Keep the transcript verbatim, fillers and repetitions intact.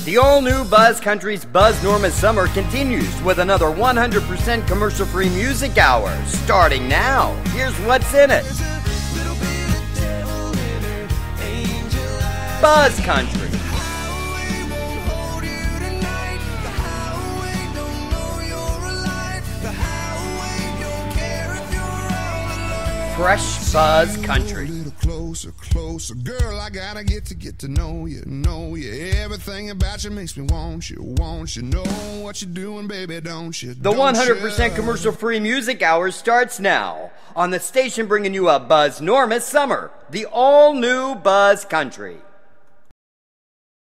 The all-new Buzz Country's Buzz Normus Summer continues with another one hundred percent commercial-free music hour, starting now. Here's what's in it. Buzz Country. Fresh Buzz Country. Closer, closer, girl, I gotta get to get to know you, know you. Everything about you makes me want you, want you. Know what you're doing, baby, don't you? The one hundred percent commercial-free music hour starts now on the station bringing you a Buzz Normus Summer, the all-new Buzz Country.